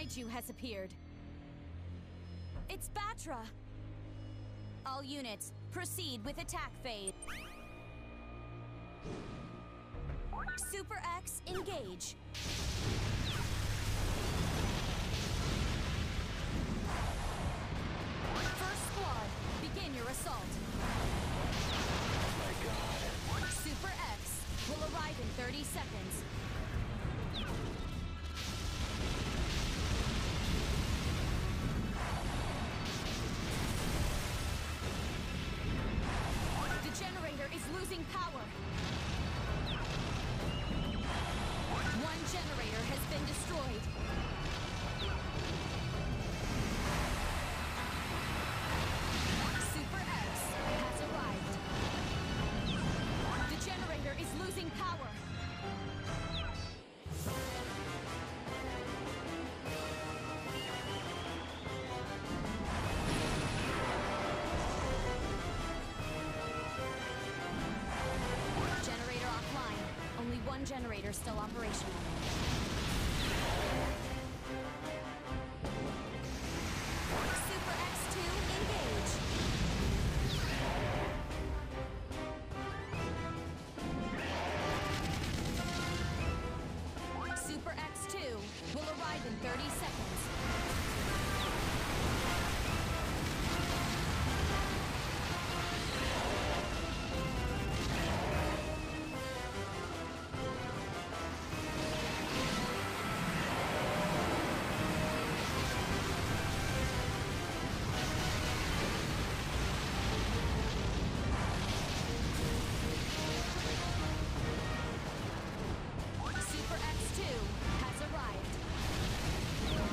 kaiju has appeared. It's Batraa! All units, proceed with attack phase. Super X, engage. First squad, begin your assault. Oh my god. Super X will arrive in 30 seconds. The generator is losing power. One generator has been destroyed. Super X has arrived. The generator is losing power. Generator offline. Only one generator still operational. Super X2, engage. Super X2 will arrive in 30 seconds. Super X2 has arrived.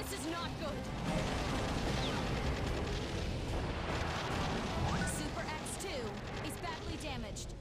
This is not good. Super X2 is badly damaged.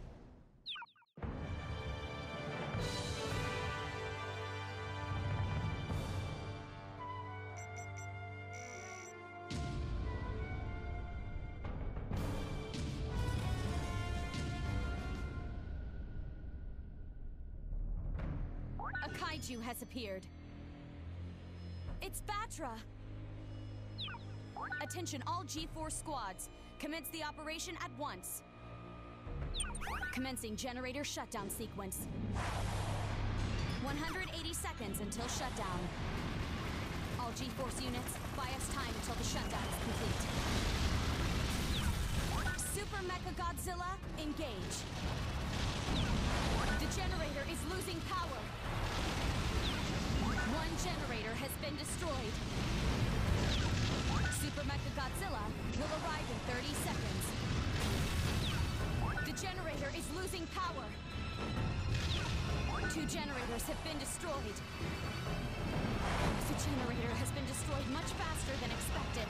A kaiju has appeared. It's Batraa! Attention all G-Force squads. Commence the operation at once. Commencing generator shutdown sequence. 180 seconds until shutdown. All G-Force units, buy us time until the shutdown is complete. Supermechagodzilla, engage. The generator is losing power. One generator has been destroyed. Supermechagodzilla will arrive in 30 seconds. The generator is losing power. 2 generators have been destroyed. The generator has been destroyed much faster than expected.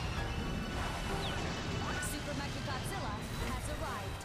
Supermechagodzilla has arrived.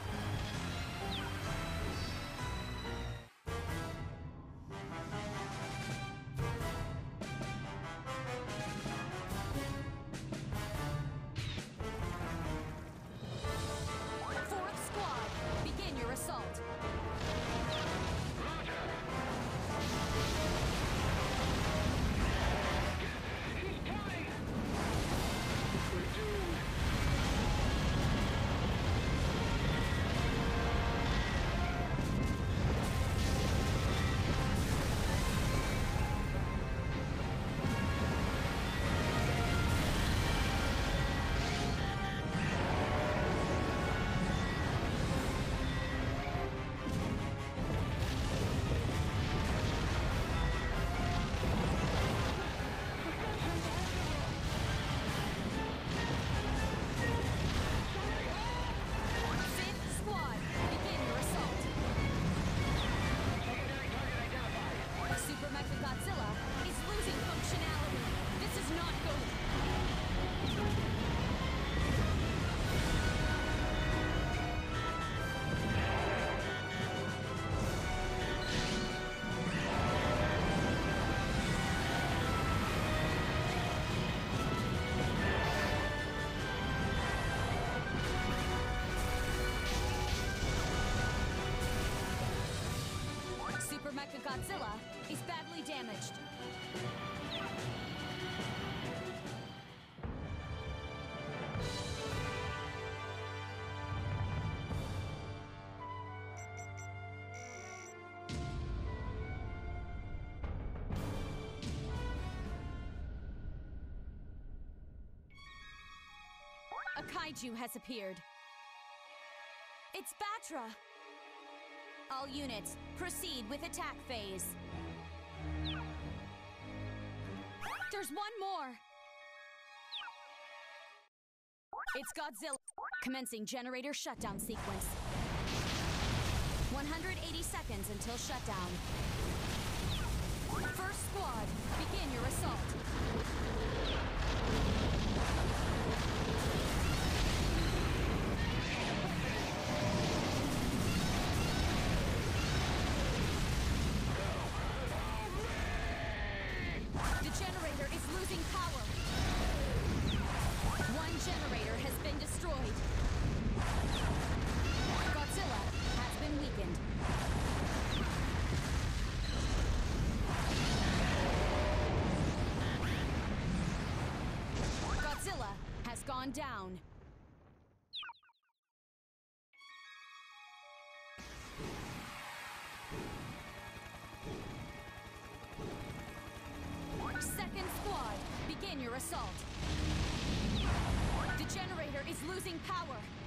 Supermechagodzilla is badly damaged. A kaiju has appeared. It's Batraa! All units, proceed with attack phase. There's one more! It's Godzilla. Commencing generator shutdown sequence. 180 seconds until shutdown. First squad, begin your assault. Losing power. One generator has been destroyed. Godzilla has been weakened. Godzilla has gone down. Second squad, begin your assault. The generator is losing power.